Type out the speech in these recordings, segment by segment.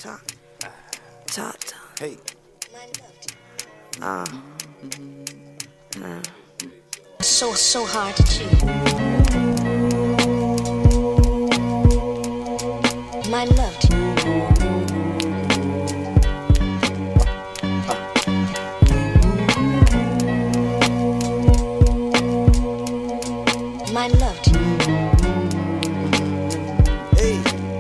Talk. Talk. Hey. So hard to choose. My love to you. My love to you. Hey.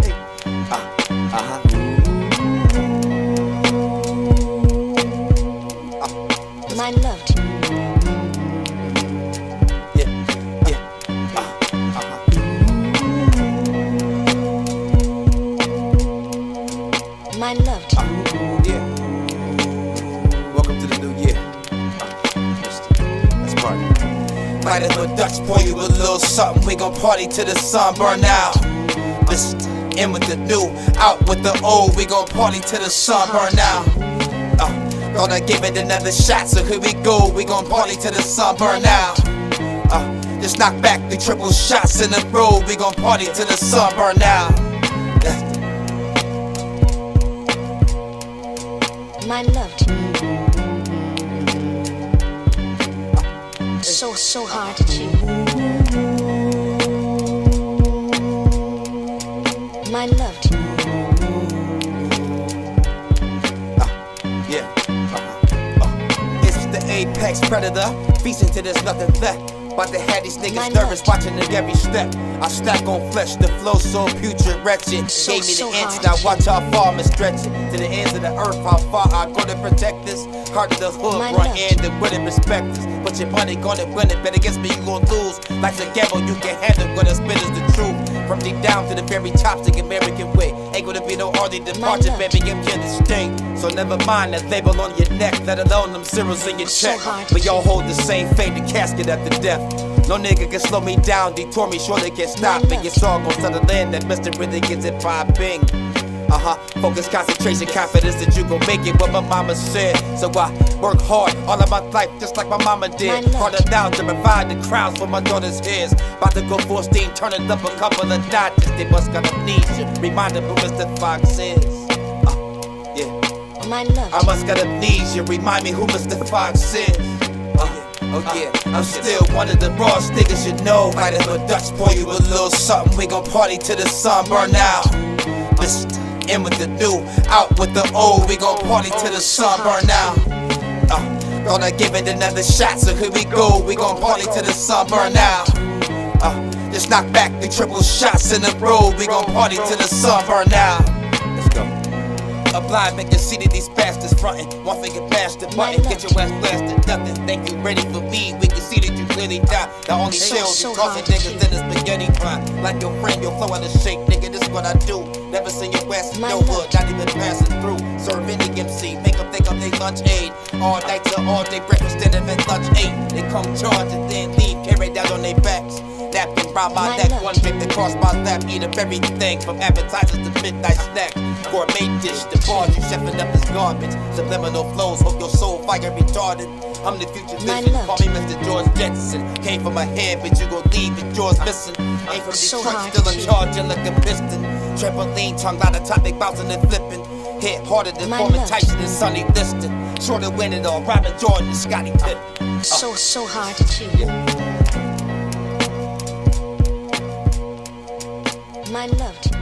My love to you. My love to you. Yeah. Welcome to the new year. Let's party. Light up a Dutch, pour you a little something. We gon' party till the sun burn out. Listen, in with the new, out with the old. We gon' party till the sun burn out. Gonna give it another shot, so here we go. We gon' party till the sun burn out. Just knock back the triple shots in a row. We gon' party till the sun burn out. My love to you. So hard to choose. My love to you. It's the apex predator, feasting till there's nothing left. About to have these niggas nervous, watching the every step. I stack on flesh, the flow so putrid, wretched. Gave me the inch, now watch how far I'ma stretch it. To the ends of the earth, how far I go to protect this. Heart of the hood, run in the wouldn't respect this. Put your money, gonna win it, bet against me you gon' lose. Life's a gamble, you can handle, what I spit is the truth. From deep down to the very top, the American way. Ain't gonna be no early departure, baby, I'm here to stay. So never mind that label on your neck, let alone them zeros in your check. But y'all hold the same fate, the casket after death. No nigga can slow me down, detour me, sure they can stop. And your song gon' settle in, that Mr. really gets it popping. Focus, concentration, confidence that you gon' make it, what my mama said. So I work hard all of my life, just like my mama did. Harder now to provide the crowds for my daughter's ears. About to go full steam, turning up a couple of notches. They must got amnesia, remind them who StarFoxx is. My love. I must got amnesia, remind me who StarFoxx is. Oh yeah, I'm still one of the rawest niggas you know. Light up a Dutch, pour you a little something. We gon' party till the sun burn out. Listen, in with the new, out with the old. We gon' party till the sun burn out. Gonna give it another shot, so here we go. We gon' party till the sun burn out. Just knock back the triple shots in a row. We gon' party till the sun burn out. Let's go. A blind make you see that these bastards frontin'. One finger past the button, get your ass blasted. Nothing, think you ready for me. We can see that you clearly die. The only shells you tossing niggas in a spaghetti pot. Like your friend, your flow out of shape, nigga, this is what I do. Never seen your ass in no hood, not even passing through. Serve any MC, make them think of they lunch aid. All night till all day breakfast, then at lunch 8. They come charge and then leave, carry down on their backs. Napkin round my neck, one drink across my lap. Eat up everything from appetizers to midnight snacks. Gourmet dish, the bars you chefing up is garbage. Subliminal flows, hope your soul fire retarded. I'm the future vision, call me Mr. George Jetson. Came from my head, but you gon' leave with yours missing. Ain't from Detroit, still in charge, like a piston. Trampoline, tongue out of topic, bouncing and flipping. Hit harder than Foreman Tyson and Sonny Liston. Short of winning all, Robin Jordan and Scottie Pippen. So hard to choose. My love to you.